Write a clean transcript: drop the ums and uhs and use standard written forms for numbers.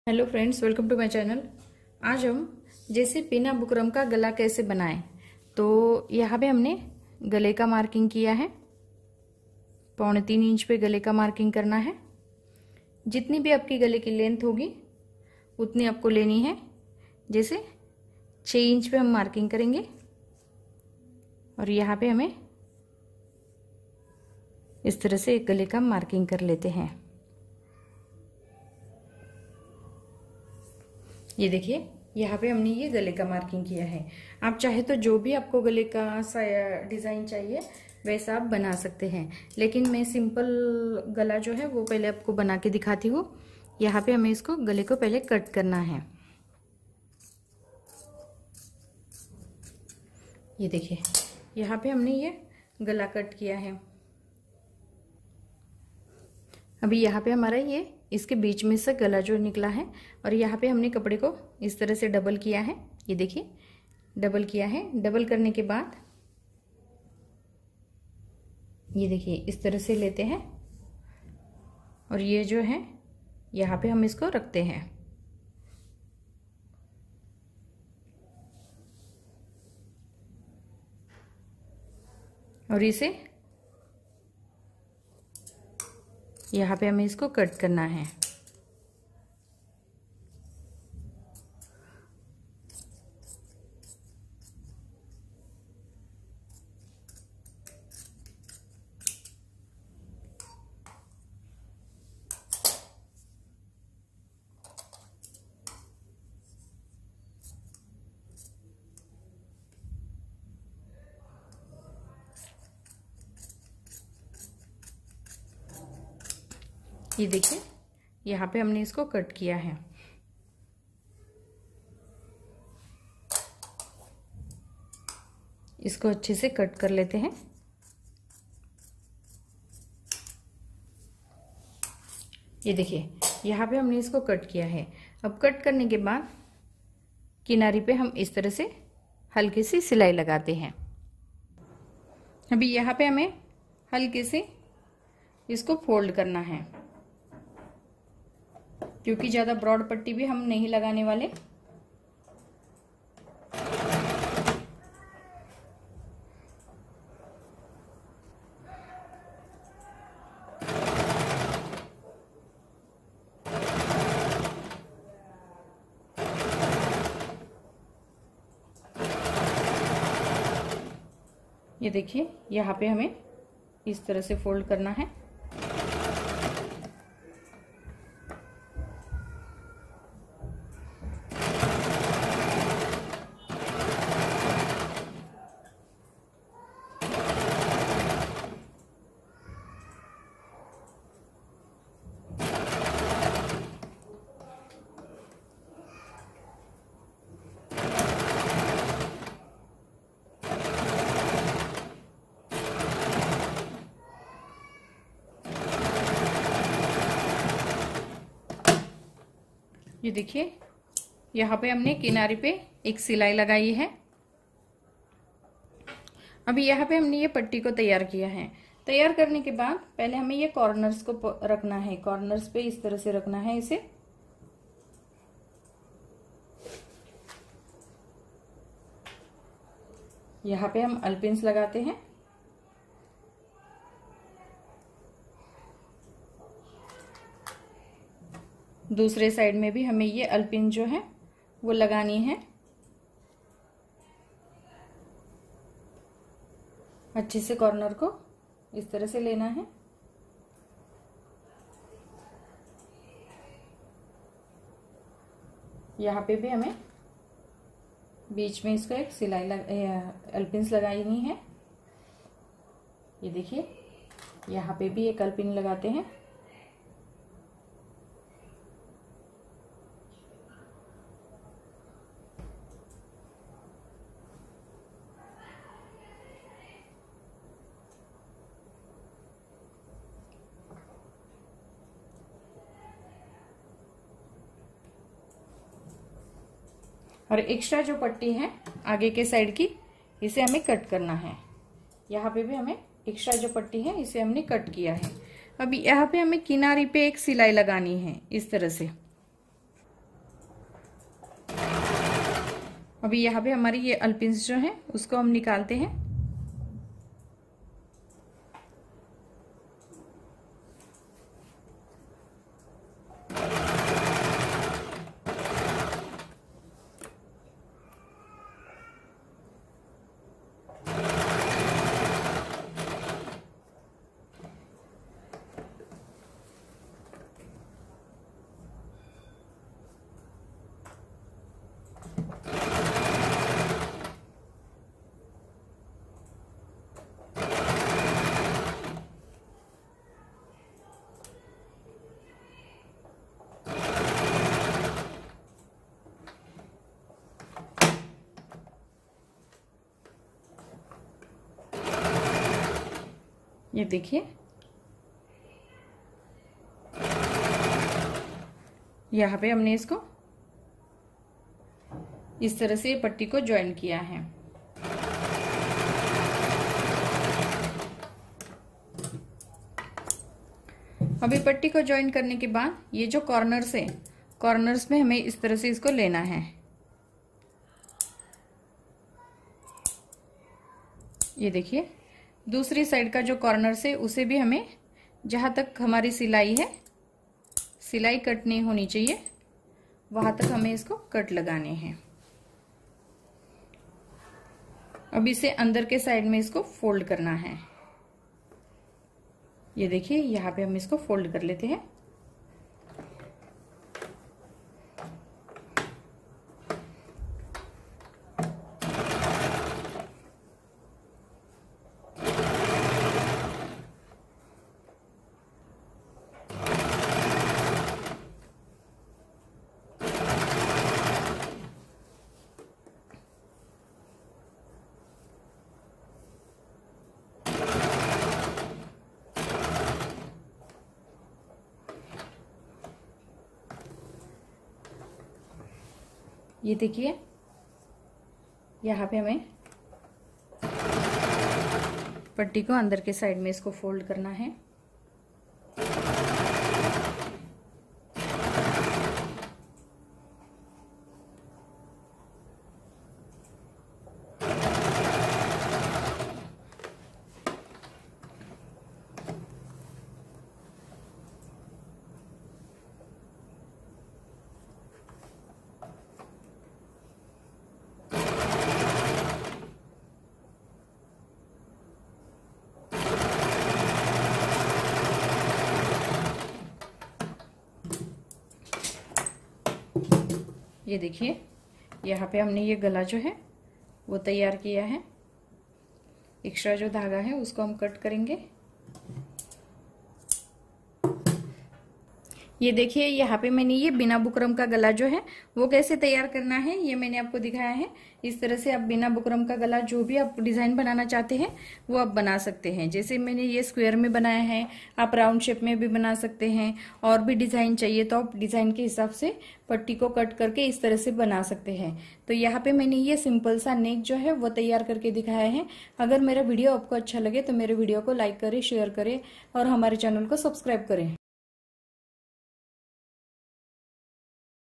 Hello friends, welcome to my channel. आज हम जैसे बिना बुकरम का गला कैसे बनाएं। तो यहाँ पे हमने गले का मार्किंग किया है। 3.25 इंच पे गले का मार्किंग करना है। जितनी भी आपकी गले की लेंथ होगी उतनी आपको लेनी है। जैसे 6 इंच पे हम मार्किंग करेंगे और यहाँ पे हमें इस तरह से एक गले का मार्किंग कर लेते हैं। ये देखिए, यहाँ पे हमने ये गले का मार्किंग किया है। आप चाहे तो जो भी आपको गले का डिज़ाइन चाहिए वैसा आप बना सकते हैं, लेकिन मैं सिंपल गला जो है वो पहले आपको बना के दिखाती हूँ। यहाँ पे हमें इसको गले को पहले कट करना है। ये देखिए, यहाँ पे हमने ये गला कट किया है। अभी यहाँ पे हमारा ये इसके बीच में से गला जो निकला है और यहाँ पे हमने कपड़े को इस तरह से डबल किया है। ये देखिए, डबल किया है। डबल करने के बाद ये देखिए इस तरह से लेते हैं और ये जो है यहाँ पे हम इसको रखते हैं। और इसे यहाँ पे हमें इसको कट करना है। ये देखिए, यहाँ पे हमने इसको कट किया है। इसको अच्छे से कट कर लेते हैं। ये देखिए, यहाँ पे हमने इसको कट किया है। अब कट करने के बाद किनारी पे हम इस तरह से हल्की सी सिलाई लगाते हैं। अभी यहाँ पे हमें हल्के से इसको फोल्ड करना है, क्योंकि ज़्यादा ब्रॉड पट्टी भी हम नहीं लगाने वाले। ये देखिए, यहाँ पे हमें इस तरह से फोल्ड करना है। ये देखिए, यहाँ पे हमने किनारे पे एक सिलाई लगाई है। अभी यहाँ पे हमने ये पट्टी को तैयार किया है। तैयार करने के बाद पहले हमें ये कॉर्नर्स को रखना है। कॉर्नर्स पे इस तरह से रखना है इसे। यहाँ पे हम अल्पिन्स लगाते हैं। दूसरे साइड में भी हमें ये अल्पिन जो है वो लगानी है। अच्छे से कॉर्नर को इस तरह से लेना है। यहाँ पे भी हमें बीच में इसको एक सिलाई अल्पिन्स लगानी है। ये देखिए, यहाँ पे भी एक अल्पिन लगाते हैं। और एक्स्ट्रा जो पट्टी है आगे के साइड की, इसे हमें कट करना है। यहाँ पे भी हमें एक्स्ट्रा जो पट्टी है इसे हमने कट किया है। अब यहाँ पे हमें किनारी पे एक सिलाई लगानी है इस तरह से। अभी यहाँ पे हमारी ये अल्पिन्स जो है उसको हम निकालते हैं। ये देखिए, यहाँ पे हमने इसको इस तरह से पट्टी को ज्वाइन किया है। अभी पट्टी को ज्वाइन करने के बाद ये जो कॉर्नर्स है, कॉर्नर्स में हमें इस तरह से इसको लेना है। ये देखिए, दूसरी साइड का जो कॉर्नर से उसे भी हमें जहां तक हमारी सिलाई है, सिलाई कट नहीं होनी चाहिए, वहां तक हमें इसको कट लगाने हैं। अब इसे अंदर के साइड में इसको फोल्ड करना है। ये देखिए, यहाँ पे हम इसको फोल्ड कर लेते हैं। ये देखिए, यहाँ पे हमें पट्टी को अंदर के साइड में इसको फोल्ड करना है। ये देखिए, यहाँ पे हमने ये गला जो है वो तैयार किया है। एक्स्ट्रा जो धागा है उसको हम कट करेंगे। ये देखिए, यहाँ पे मैंने ये बिना बुकरम का गला जो है वो कैसे तैयार करना है ये मैंने आपको दिखाया है। इस तरह से आप बिना बुकरम का गला जो भी आप डिजाइन बनाना चाहते हैं वो आप बना सकते हैं। जैसे मैंने ये स्क्वायर में बनाया है, आप राउंड शेप में भी बना सकते हैं। और भी डिजाइन चाहिए तो आप डिजाइन के हिसाब से पट्टी को कट करके इस तरह से बना सकते हैं। तो यहाँ पे मैंने ये सिंपल सा नेक जो है वो तैयार करके दिखाया है। अगर मेरा वीडियो आपको अच्छा लगे तो मेरे वीडियो को लाइक करें, शेयर करें और हमारे चैनल को सब्सक्राइब करें।